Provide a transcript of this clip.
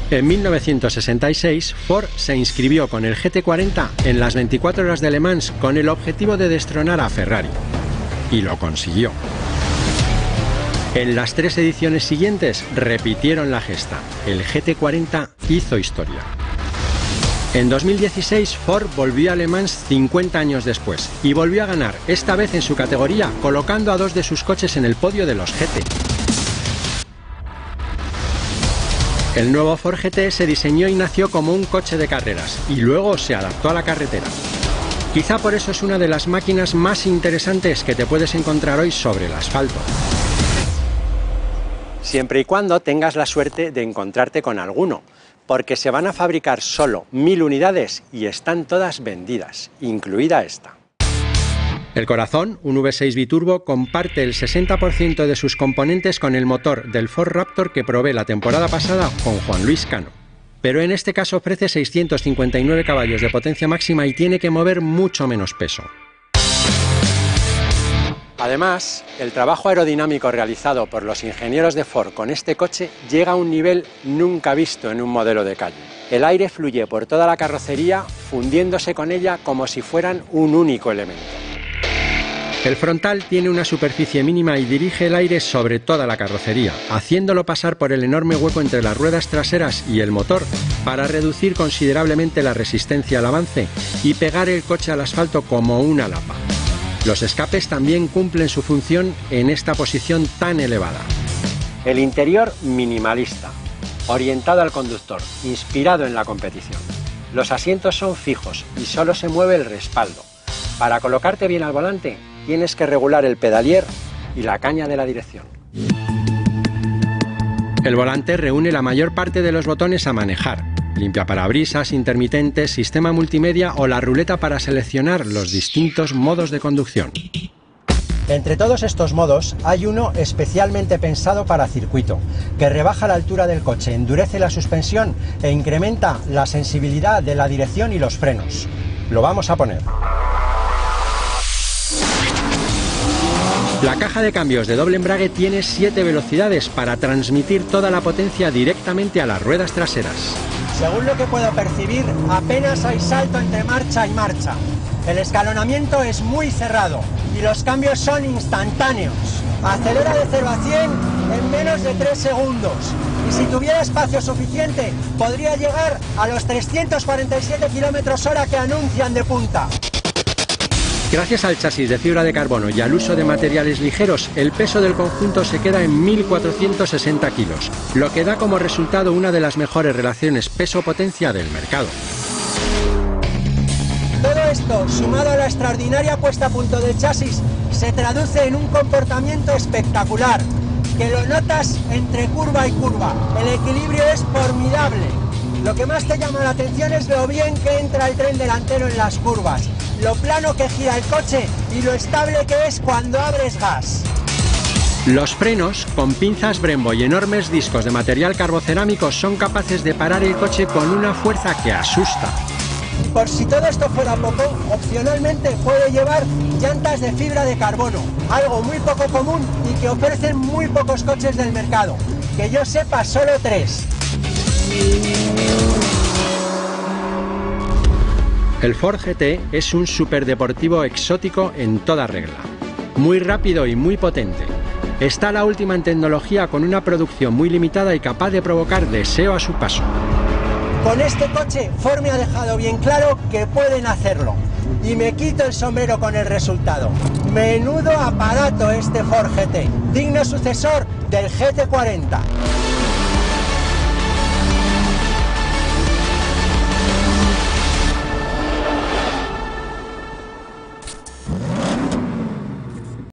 En 1966, Ford se inscribió con el GT40 en las 24 horas de Le Mans con el objetivo de destronar a Ferrari. Y lo consiguió. En las 3 ediciones siguientes repitieron la gesta. El GT40 hizo historia. En 2016, Ford volvió a Le Mans 50 años después y volvió a ganar, esta vez en su categoría, colocando a 2 de sus coches en el podio de los GT. El nuevo Ford GT se diseñó y nació como un coche de carreras y luego se adaptó a la carretera. Quizá por eso es una de las máquinas más interesantes que te puedes encontrar hoy sobre el asfalto. Siempre y cuando tengas la suerte de encontrarte con alguno, porque se van a fabricar solo 1000 unidades y están todas vendidas, incluida esta. El Corazón, un V6 biturbo, comparte el 60% de sus componentes con el motor del Ford Raptor que probé la temporada pasada con Juan Luis Cano. Pero en este caso ofrece 659 caballos de potencia máxima y tiene que mover mucho menos peso. Además, el trabajo aerodinámico realizado por los ingenieros de Ford con este coche llega a un nivel nunca visto en un modelo de calle. El aire fluye por toda la carrocería, fundiéndose con ella como si fueran un único elemento. El frontal tiene una superficie mínima y dirige el aire sobre toda la carrocería, haciéndolo pasar por el enorme hueco entre las ruedas traseras y el motor para reducir considerablemente la resistencia al avance y pegar el coche al asfalto como una lapa. Los escapes también cumplen su función en esta posición tan elevada. El interior minimalista, orientado al conductor, inspirado en la competición. Los asientos son fijos y solo se mueve el respaldo. Para colocarte bien al volante, tienes que regular el pedalier y la caña de la dirección. El volante reúne la mayor parte de los botones a manejar. Limpiaparabrisas, intermitentes, sistema multimedia o la ruleta para seleccionar los distintos modos de conducción. Entre todos estos modos hay uno especialmente pensado para circuito, que rebaja la altura del coche, endurece la suspensión e incrementa la sensibilidad de la dirección y los frenos. Lo vamos a poner. La caja de cambios de doble embrague tiene 7 velocidades para transmitir toda la potencia directamente a las ruedas traseras. Según lo que puedo percibir, apenas hay salto entre marcha y marcha. El escalonamiento es muy cerrado y los cambios son instantáneos. Acelera de 0 a 100 en menos de 3 segundos. Y si tuviera espacio suficiente, podría llegar a los 347 km/h que anuncian de punta. Gracias al chasis de fibra de carbono y al uso de materiales ligeros, el peso del conjunto se queda en 1.460 kilos, lo que da como resultado una de las mejores relaciones peso-potencia del mercado. Todo esto, sumado a la extraordinaria puesta a punto del chasis, se traduce en un comportamiento espectacular, que lo notas entre curva y curva. El equilibrio es formidable. Lo que más te llama la atención es lo bien que entra el tren delantero en las curvas, lo plano que gira el coche y lo estable que es cuando abres gas. Los frenos, con pinzas Brembo y enormes discos de material carbocerámico, son capaces de parar el coche con una fuerza que asusta. Por si todo esto fuera poco, opcionalmente puede llevar llantas de fibra de carbono, algo muy poco común y que ofrecen muy pocos coches del mercado. Que yo sepa, solo 3. El Ford GT es un superdeportivo exótico en toda regla. Muy rápido y muy potente. Está la última en tecnología con una producción muy limitada y capaz de provocar deseo a su paso. Con este coche Ford me ha dejado bien claro que pueden hacerlo. Y me quito el sombrero con el resultado. Menudo aparato este Ford GT, digno sucesor del GT40.